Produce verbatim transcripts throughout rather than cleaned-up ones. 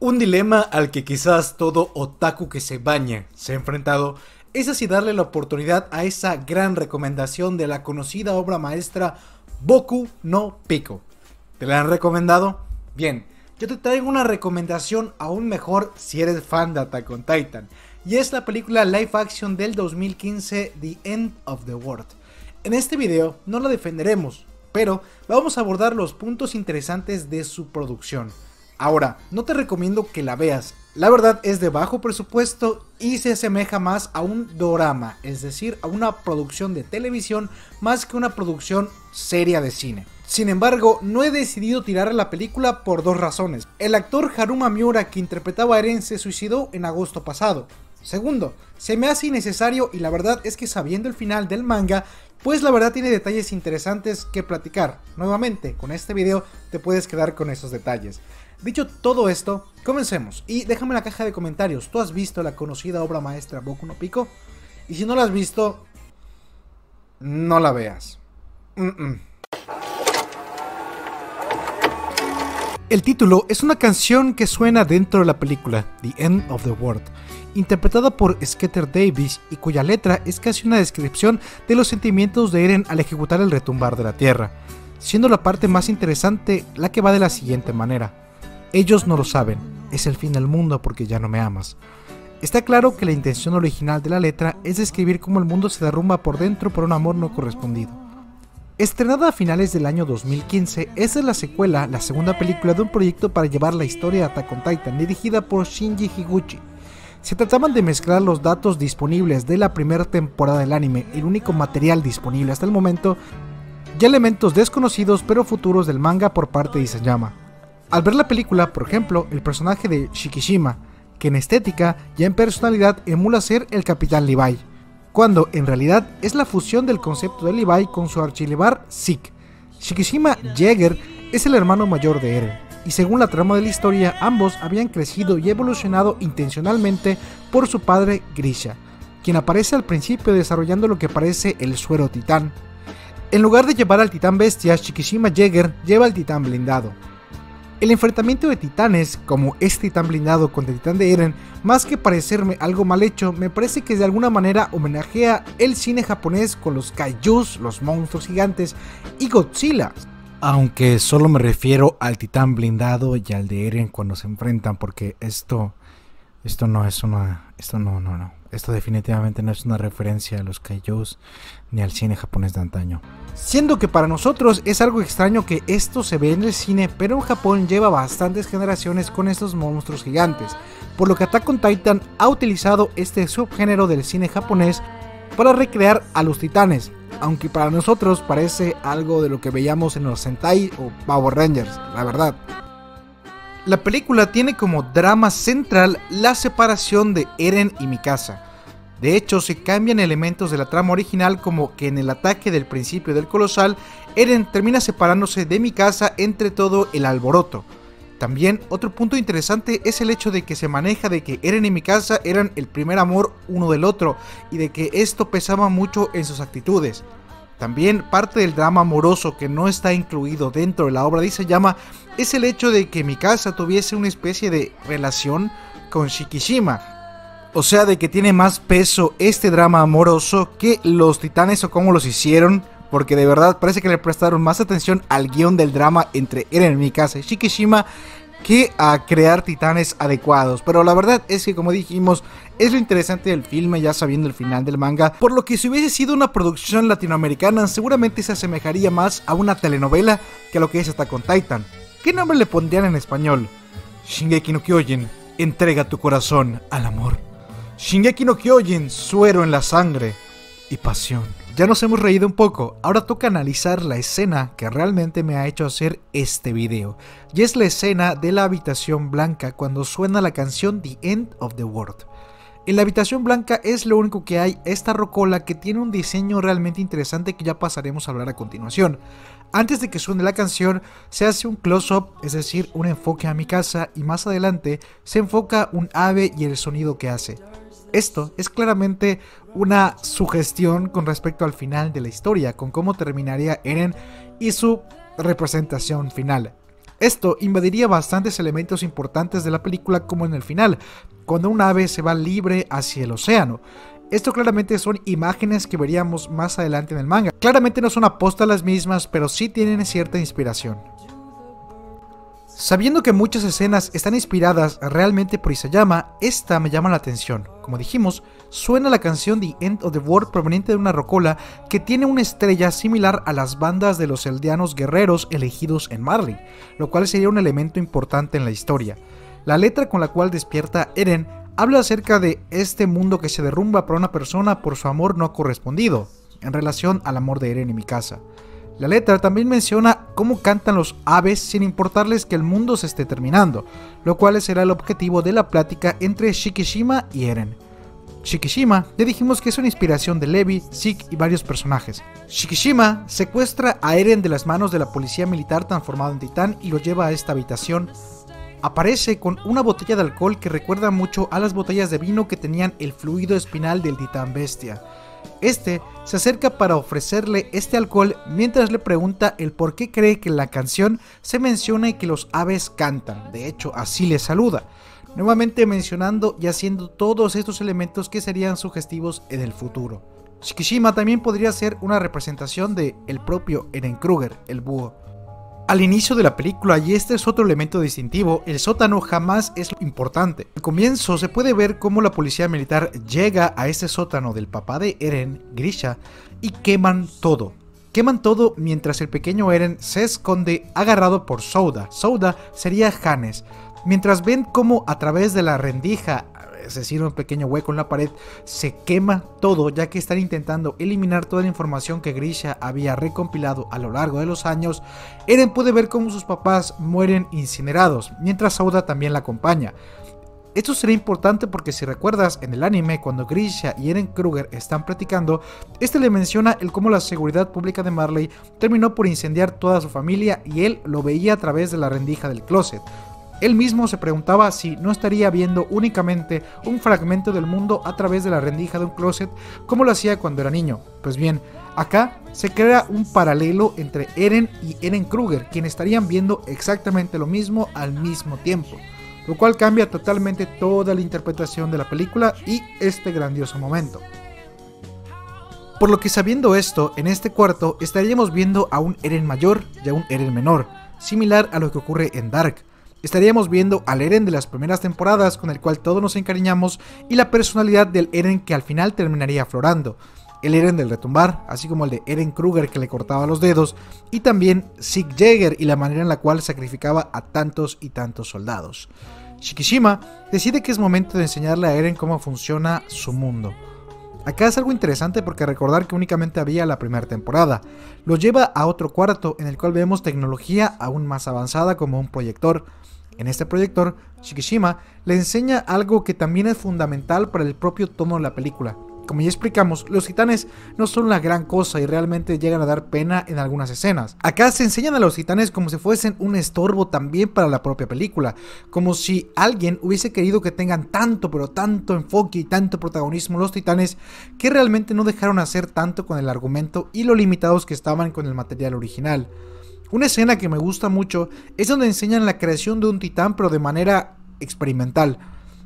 Un dilema al que quizás todo otaku que se baña se ha enfrentado es así darle la oportunidad a esa gran recomendación de la conocida obra maestra Boku no Pico. ¿Te la han recomendado? Bien, yo te traigo una recomendación aún mejor si eres fan de Attack on Titan, y es la película live action del dos mil quince The End of the World. En este video no la defenderemos, pero vamos a abordar los puntos interesantes de su producción. Ahora, no te recomiendo que la veas, la verdad es de bajo presupuesto y se asemeja más a un dorama, es decir, a una producción de televisión más que una producción seria de cine. Sin embargo, no he decidido tirar a la película por dos razones. El actor Haruma Miura, que interpretaba a Eren, se suicidó en agosto pasado. Segundo, se me hace innecesario y la verdad es que sabiendo el final del manga, pues la verdad tiene detalles interesantes que platicar. Nuevamente, con este video te puedes quedar con esos detalles. Dicho todo esto, comencemos y déjame en la caja de comentarios, ¿tú has visto la conocida obra maestra Boku no Pico? Y si no la has visto, no la veas. Mm -mm. El título es una canción que suena dentro de la película The End of the World, interpretada por Skeeter Davis y cuya letra es casi una descripción de los sentimientos de Eren al ejecutar el retumbar de la tierra, siendo la parte más interesante la que va de la siguiente manera: ellos no lo saben, es el fin del mundo porque ya no me amas. Está claro que la intención original de la letra es describir cómo el mundo se derrumba por dentro por un amor no correspondido. Estrenada a finales del año dos mil quince, esta es la secuela, la segunda película de un proyecto para llevar la historia de Attack on Titan, dirigida por Shinji Higuchi. Se trataban de mezclar los datos disponibles de la primera temporada del anime, el único material disponible hasta el momento, y elementos desconocidos pero futuros del manga por parte de Isayama. Al ver la película, por ejemplo, el personaje de Shikishima, que en estética y en personalidad emula ser el Capitán Levi, cuando en realidad es la fusión del concepto de Levi con su archirrival Zeke. Shikishima Jäger es el hermano mayor de Eren, y según la trama de la historia, ambos habían crecido y evolucionado intencionalmente por su padre Grisha, quien aparece al principio desarrollando lo que parece el suero titán. En lugar de llevar al titán bestia, Shikishima Jäger lleva al titán blindado. El enfrentamiento de titanes, como este titán blindado contra el titán de Eren, más que parecerme algo mal hecho, me parece que de alguna manera homenajea el cine japonés con los kaijus, los monstruos gigantes y Godzilla. Aunque solo me refiero al titán blindado y al de Eren cuando se enfrentan, porque esto, esto no es una, esto no, no, no, esto definitivamente no es una referencia a los kaijus ni al cine japonés de antaño. Siendo que para nosotros es algo extraño que esto se ve en el cine, pero en Japón lleva bastantes generaciones con estos monstruos gigantes, por lo que Attack on Titan ha utilizado este subgénero del cine japonés para recrear a los titanes, aunque para nosotros parece algo de lo que veíamos en los Sentai o Power Rangers, la verdad. La película tiene como drama central la separación de Eren y Mikasa. De hecho, se cambian elementos de la trama original, como que en el ataque del principio del Colosal, Eren termina separándose de Mikasa entre todo el alboroto. También otro punto interesante es el hecho de que se maneja de que Eren y Mikasa eran el primer amor uno del otro y de que esto pesaba mucho en sus actitudes. También parte del drama amoroso que no está incluido dentro de la obra de Isayama es el hecho de que Mikasa tuviese una especie de relación con Shikishima. O sea, de que tiene más peso este drama amoroso que los titanes o cómo los hicieron, porque de verdad parece que le prestaron más atención al guión del drama entre Eren, Mikasa y Shikishima que a crear titanes adecuados. Pero la verdad es que, como dijimos, es lo interesante del filme ya sabiendo el final del manga, por lo que si hubiese sido una producción latinoamericana seguramente se asemejaría más a una telenovela que a lo que es Attack on Titan. ¿Qué nombre le pondrían en español? Shingeki no Kyojin, entrega tu corazón al amor. Shingeki no Kyojin, suero en la sangre y pasión. Ya nos hemos reído un poco, ahora toca analizar la escena que realmente me ha hecho hacer este video. Y es la escena de la habitación blanca cuando suena la canción The End of the World. En la habitación blanca es lo único que hay, esta rocola que tiene un diseño realmente interesante que ya pasaremos a hablar a continuación. Antes de que suene la canción, se hace un close-up, es decir, un enfoque a Mikasa, y más adelante se enfoca un ave y el sonido que hace. Esto es claramente una sugestión con respecto al final de la historia, con cómo terminaría Eren y su representación final. Esto invadiría bastantes elementos importantes de la película, como en el final, cuando un ave se va libre hacia el océano. Esto claramente son imágenes que veríamos más adelante en el manga. Claramente no son aposta las mismas, pero sí tienen cierta inspiración. Sabiendo que muchas escenas están inspiradas realmente por Isayama, esta me llama la atención. Como dijimos, suena la canción The End of the World proveniente de una rocola que tiene una estrella similar a las bandas de los eldianos guerreros elegidos en Marley, lo cual sería un elemento importante en la historia. La letra con la cual despierta Eren habla acerca de este mundo que se derrumba para una persona por su amor no correspondido, en relación al amor de Eren y Mikasa. La letra también menciona cómo cantan los aves sin importarles que el mundo se esté terminando, lo cual será el objetivo de la plática entre Shikishima y Eren. Shikishima, ya dijimos que es una inspiración de Levi, Zeke y varios personajes. Shikishima secuestra a Eren de las manos de la policía militar transformado en titán y lo lleva a esta habitación. Aparece con una botella de alcohol que recuerda mucho a las botellas de vino que tenían el fluido espinal del titán bestia. Este se acerca para ofrecerle este alcohol mientras le pregunta el por qué cree que en la canción se menciona y que los aves cantan. De hecho, así le saluda, nuevamente mencionando y haciendo todos estos elementos que serían sugestivos en el futuro. Shikishima también podría ser una representación de el propio Eren Kruger, el búho. Al inicio de la película, y este es otro elemento distintivo, el sótano jamás es importante. Al comienzo se puede ver cómo la policía militar llega a este sótano del papá de Eren, Grisha, y queman todo. Queman todo mientras el pequeño Eren se esconde agarrado por Souda. Souda sería Hannes. Mientras ven cómo a través de la rendija, es decir, un pequeño hueco en la pared, se quema todo, ya que están intentando eliminar toda la información que Grisha había recompilado a lo largo de los años, Eren puede ver cómo sus papás mueren incinerados, mientras Souda también la acompaña. Esto sería importante porque si recuerdas en el anime, cuando Grisha y Eren Kruger están platicando, este le menciona el cómo la seguridad pública de Marley terminó por incendiar toda su familia y él lo veía a través de la rendija del closet. Él mismo se preguntaba si no estaría viendo únicamente un fragmento del mundo a través de la rendija de un closet como lo hacía cuando era niño. Pues bien, acá se crea un paralelo entre Eren y Eren Kruger, quienes estarían viendo exactamente lo mismo al mismo tiempo, lo cual cambia totalmente toda la interpretación de la película y este grandioso momento. Por lo que sabiendo esto, en este cuarto estaríamos viendo a un Eren mayor y a un Eren menor, similar a lo que ocurre en Dark. Estaríamos viendo al Eren de las primeras temporadas con el cual todos nos encariñamos y la personalidad del Eren que al final terminaría aflorando. El Eren del retumbar, así como el de Eren Kruger que le cortaba los dedos, y también Zeke Yeager y la manera en la cual sacrificaba a tantos y tantos soldados. Shikishima decide que es momento de enseñarle a Eren cómo funciona su mundo. Acá es algo interesante porque recordar que únicamente había la primera temporada. Lo lleva a otro cuarto en el cual vemos tecnología aún más avanzada como un proyector. En este proyector, Shikishima le enseña algo que también es fundamental para el propio tono de la película. Como ya explicamos, los titanes no son la gran cosa y realmente llegan a dar pena en algunas escenas. Acá se enseñan a los titanes como si fuesen un estorbo también para la propia película, como si alguien hubiese querido que tengan tanto pero tanto enfoque y tanto protagonismo los titanes que realmente no dejaron hacer tanto con el argumento y lo limitados que estaban con el material original. Una escena que me gusta mucho es donde enseñan la creación de un titán pero de manera experimental.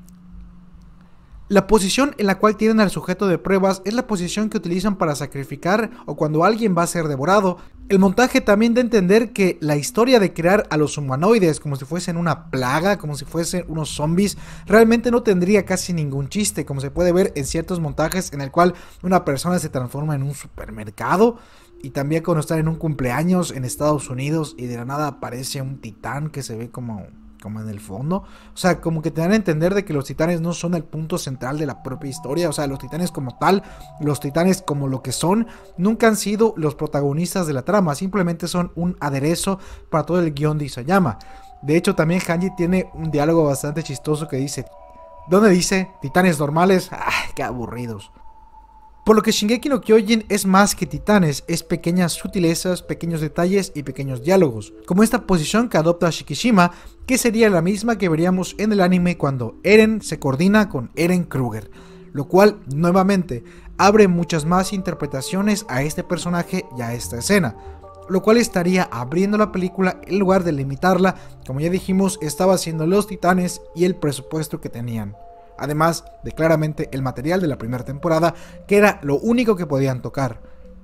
La posición en la cual tienen al sujeto de pruebas es la posición que utilizan para sacrificar o cuando alguien va a ser devorado. El montaje también da a entender que la historia de crear a los humanoides como si fuesen una plaga, como si fuesen unos zombies, realmente no tendría casi ningún chiste, como se puede ver en ciertos montajes en el cual una persona se transforma en un supermercado. Y también cuando están en un cumpleaños en Estados Unidos y de la nada aparece un titán que se ve como, como en el fondo. O sea, como que te dan a entender de que los titanes no son el punto central de la propia historia. O sea, los titanes como tal, los titanes como lo que son, nunca han sido los protagonistas de la trama. Simplemente son un aderezo para todo el guión de Isayama. De hecho, también Hanji tiene un diálogo bastante chistoso que dice, ¿dónde dice titanes normales? ¡Ay, qué aburridos! Por lo que Shingeki no Kyojin es más que titanes, es pequeñas sutilezas, pequeños detalles y pequeños diálogos, como esta posición que adopta Shikishima, que sería la misma que veríamos en el anime cuando Eren se coordina con Eren Kruger, lo cual nuevamente abre muchas más interpretaciones a este personaje y a esta escena. lo cual estaría abriendo la película en lugar de limitarla. Como ya dijimos, estaba haciendo los titanes y el presupuesto que tenían, además de claramente el material de la primera temporada, que era lo único que podían tocar,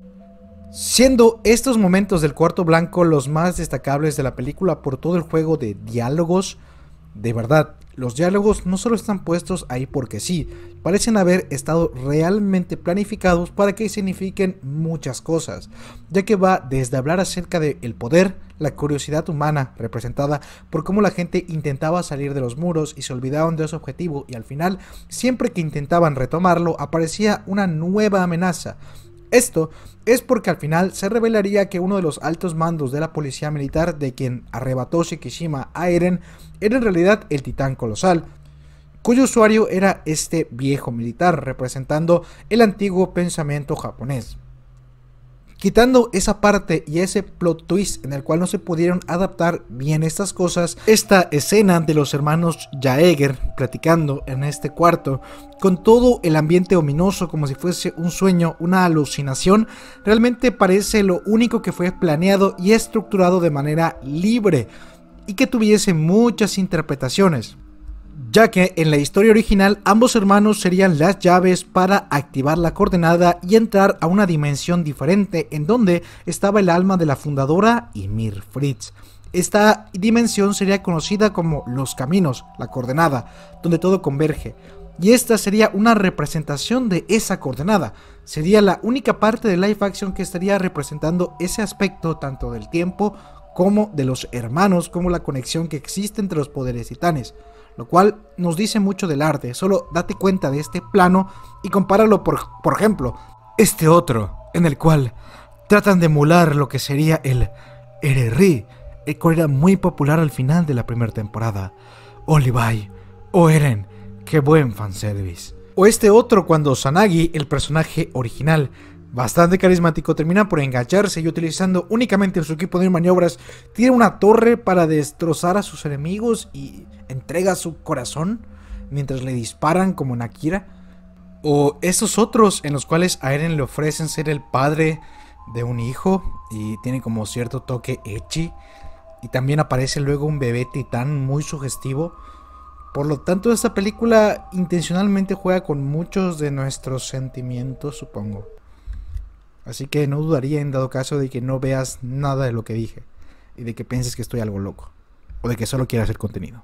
siendo estos momentos del Cuarto Blanco los más destacables de la película por todo el juego de diálogos. De verdad, los diálogos no solo están puestos ahí porque sí, parecen haber estado realmente planificados para que signifiquen muchas cosas, ya que va desde hablar acerca del poder, la curiosidad humana representada por cómo la gente intentaba salir de los muros y se olvidaban de su objetivo, y al final, siempre que intentaban retomarlo, aparecía una nueva amenaza. Esto es porque al final se revelaría que uno de los altos mandos de la policía militar de quien arrebató Shikishima a Eren era en realidad el titán colosal, cuyo usuario era este viejo militar, representando el antiguo pensamiento japonés. Quitando esa parte y ese plot twist en el cual no se pudieron adaptar bien estas cosas, esta escena de los hermanos Jaeger platicando en este cuarto, con todo el ambiente ominoso como si fuese un sueño, una alucinación, realmente parece lo único que fue planeado y estructurado de manera libre y que tuviese muchas interpretaciones, ya que en la historia original ambos hermanos serían las llaves para activar la coordenada y entrar a una dimensión diferente en donde estaba el alma de la fundadora Ymir Fritz. Esta dimensión sería conocida como los caminos, la coordenada, donde todo converge, y esta sería una representación de esa coordenada. Sería la única parte de live action que estaría representando ese aspecto tanto del tiempo como de los hermanos, como la conexión que existe entre los poderes titanes, lo cual nos dice mucho del arte. Solo date cuenta de este plano y compáralo por, por ejemplo, este otro, en el cual tratan de emular lo que sería el Ererri, el cual era muy popular al final de la primera temporada. Oh Levi, oh Eren, qué buen fanservice. O este otro cuando Sanagi, el personaje original, bastante carismático, termina por engancharse y utilizando únicamente su equipo de maniobras, tira una torre para destrozar a sus enemigos y entrega su corazón mientras le disparan como en Akira. O estos otros en los cuales a Eren le ofrecen ser el padre de un hijo y tiene como cierto toque ecchi, y también aparece luego un bebé titán muy sugestivo. Por lo tanto, esta película intencionalmente juega con muchos de nuestros sentimientos, supongo. Así que no dudaría en dado caso de que no veas nada de lo que dije y de que pienses que estoy algo loco o de que solo quiera hacer contenido.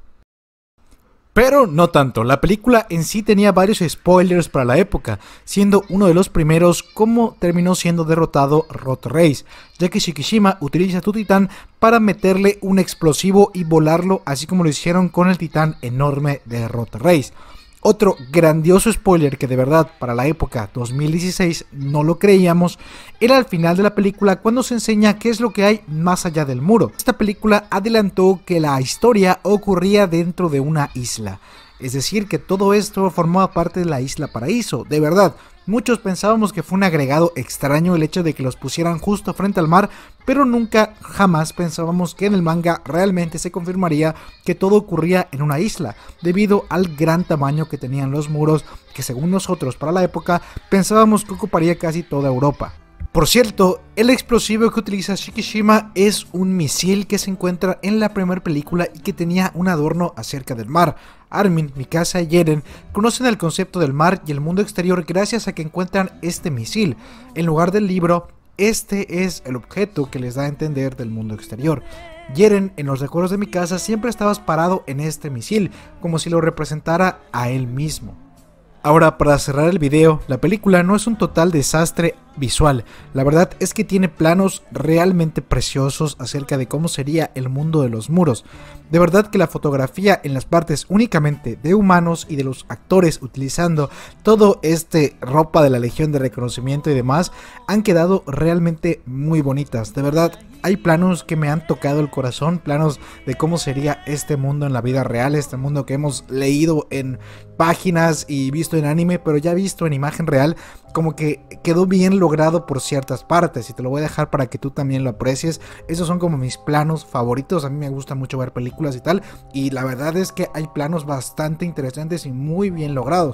Pero no tanto, la película en sí tenía varios spoilers para la época, siendo uno de los primeros cómo terminó siendo derrotado Roth-Reis, ya que Shikishima utiliza su titán para meterle un explosivo y volarlo, así como lo hicieron con el titán enorme de Roth-Reis. Otro grandioso spoiler que de verdad para la época dos mil dieciséis no lo creíamos, era al final de la película cuando se enseña qué es lo que hay más allá del muro. Esta película adelantó que la historia ocurría dentro de una isla, es decir que todo esto formaba parte de la Isla Paraíso. De verdad, muchos pensábamos que fue un agregado extraño el hecho de que los pusieran justo frente al mar, pero nunca jamás pensábamos que en el manga realmente se confirmaría que todo ocurría en una isla, debido al gran tamaño que tenían los muros, que según nosotros para la época pensábamos que ocuparía casi toda Europa. Por cierto, el explosivo que utiliza Shikishima es un misil que se encuentra en la primera película y que tenía un adorno acerca del mar. Armin, Mikasa y Eren conocen el concepto del mar y el mundo exterior gracias a que encuentran este misil. En lugar del libro, este es el objeto que les da a entender del mundo exterior. Y Eren, en los recuerdos de Mikasa, siempre estaba parado en este misil, como si lo representara a él mismo. Ahora, para cerrar el video, la película no es un total desastre visual. La verdad es que tiene planos realmente preciosos acerca de cómo sería el mundo de los muros. De verdad que la fotografía en las partes únicamente de humanos y de los actores utilizando todo este ropa de la Legión de Reconocimiento y demás han quedado realmente muy bonitas. De verdad, hay planos que me han tocado el corazón, planos de cómo sería este mundo en la vida real, este mundo que hemos leído en páginas y visto en anime, pero ya visto en imagen real, como que quedó bien logrado por ciertas partes, y te lo voy a dejar para que tú también lo aprecies. Esos son como mis planos favoritos. A mí me gusta mucho ver películas y tal, y la verdad es que hay planos bastante interesantes y muy bien logrados.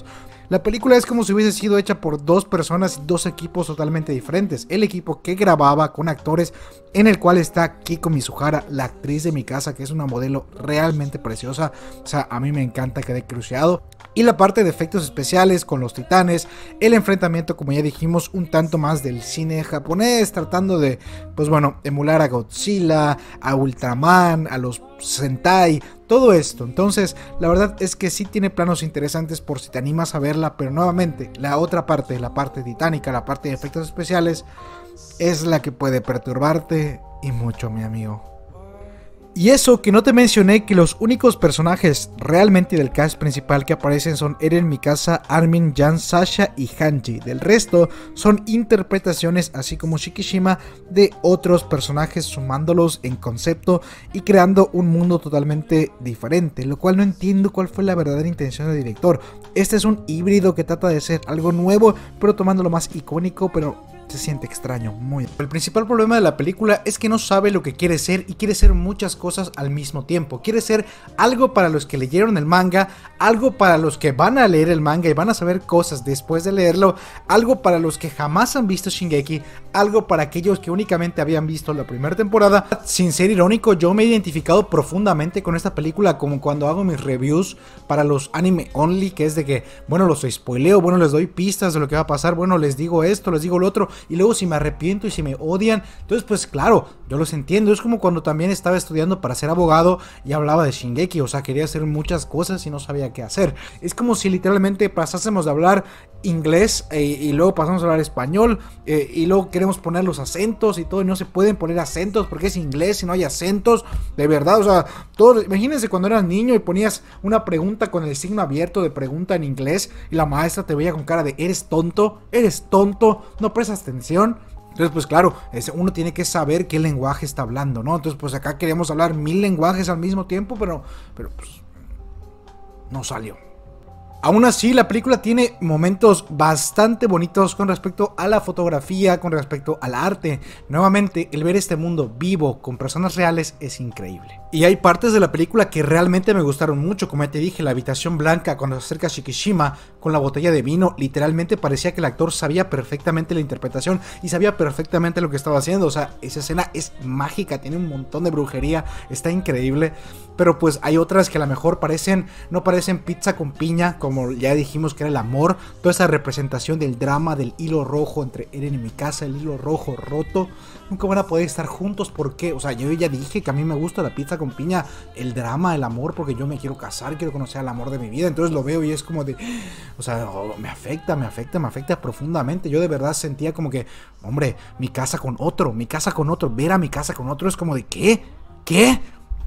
La película es como si hubiese sido hecha por dos personas y dos equipos totalmente diferentes. El equipo que grababa con actores, en el cual está Kiko Mizuhara, la actriz de Mikasa, que es una modelo realmente preciosa. O sea, a mí me encanta, quedé cruciado. Y la parte de efectos especiales con los titanes, el enfrentamiento, como ya dijimos, un tanto más del cine japonés, tratando de, pues bueno, emular a Godzilla, a Ultraman, a los Sentai, todo esto. Entonces, la verdad es que sí tiene planos interesantes por si te animas a verla, pero nuevamente, la otra parte, la parte titánica, la parte de efectos especiales, es la que puede perturbarte y mucho, mi amigo. Y eso que no te mencioné que los únicos personajes realmente del cast principal que aparecen son Eren, Mikasa, Armin, Jan, Sasha y Hanji. Del resto son interpretaciones así como Shikishima de otros personajes, sumándolos en concepto y creando un mundo totalmente diferente, lo cual no entiendo cuál fue la verdadera intención del director. Este es un híbrido que trata de ser algo nuevo, pero tomando lo más icónico, pero se siente extraño, muy. El principal problema de la película es que no sabe lo que quiere ser y quiere ser muchas cosas al mismo tiempo. Quiere ser algo para los que leyeron el manga, algo para los que van a leer el manga y van a saber cosas después de leerlo, algo para los que jamás han visto Shingeki, algo para aquellos que únicamente habían visto la primera temporada. Sin ser irónico, yo me he identificado profundamente con esta película, como cuando hago mis reviews para los anime only, que es de que, bueno, los spoileo, bueno, les doy pistas de lo que va a pasar, bueno, les digo esto, les digo lo otro. Y luego si me arrepiento y si me odian, entonces pues claro, yo los entiendo. Es como cuando también estaba estudiando para ser abogado y hablaba de Shingeki, o sea, quería hacer muchas cosas y no sabía qué hacer. Es como si literalmente pasásemos de hablar inglés eh, y luego pasamos a hablar español eh, y luego queremos poner los acentos y todo y no se pueden poner acentos porque es inglés y no hay acentos, de verdad. O sea, todo, imagínense cuando eras niño y ponías una pregunta con el signo abierto de pregunta en inglés y la maestra te veía con cara de eres tonto, eres tonto, no prestas atención. Entonces pues claro, uno tiene que saber qué lenguaje está hablando, ¿no? Entonces pues acá queríamos hablar mil lenguajes al mismo tiempo, pero, pero pues no salió. Aún así, la película tiene momentos bastante bonitos con respecto a la fotografía, con respecto al arte. Nuevamente, el ver este mundo vivo con personas reales es increíble. Y hay partes de la película que realmente me gustaron mucho. Como ya te dije, la habitación blanca cuando se acerca a Shikishima con la botella de vino, literalmente parecía que el actor sabía perfectamente la interpretación y sabía perfectamente lo que estaba haciendo. O sea, esa escena es mágica, tiene un montón de brujería, está increíble. Pero pues hay otras que a lo mejor parecen, no parecen pizza con piña, como ya dijimos que era el amor. Toda esa representación del drama, del hilo rojo entre Eren y Mikasa, el hilo rojo roto. Nunca van a poder estar juntos, ¿por qué? O sea, yo ya dije que a mí me gusta la pizza con piña, el drama, el amor, porque yo me quiero casar, quiero conocer al amor de mi vida. Entonces lo veo y es como de, o sea, oh, me afecta, me afecta, me afecta profundamente. Yo de verdad sentía como que, hombre, mi casa con otro, mi casa con otro, ver a mi casa con otro es como de, ¿qué? ¿Qué?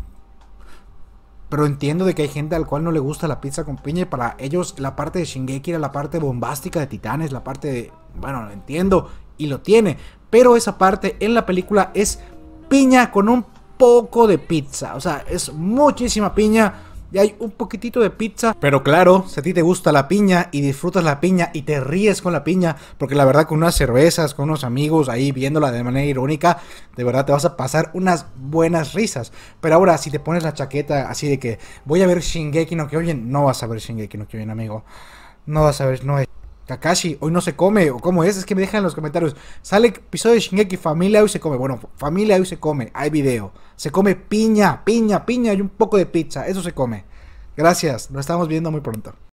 Pero entiendo de que hay gente al cual no le gusta la pizza con piña y para ellos la parte de Shingeki era la parte bombástica de Titanes, la parte de, bueno, lo entiendo y lo tiene, pero esa parte en la película es piña con un poco de pizza, o sea, es muchísima piña y hay un poquitito de pizza. Pero claro, si a ti te gusta la piña y disfrutas la piña y te ríes con la piña, porque la verdad con unas cervezas, con unos amigos ahí viéndola de manera irónica, de verdad te vas a pasar unas buenas risas. Pero ahora si te pones la chaqueta así de que voy a ver Shingeki no Kyojin, no vas a ver Shingeki no Kyojin, amigo. No vas a ver, no es. Kakashi, hoy no se come, o cómo es, es que me dejan en los comentarios. Sale episodio de Shingeki, familia hoy se come. Bueno, familia hoy se come, hay video. Se come piña, piña, piña y un poco de pizza, eso se come. Gracias, nos estamos viendo muy pronto.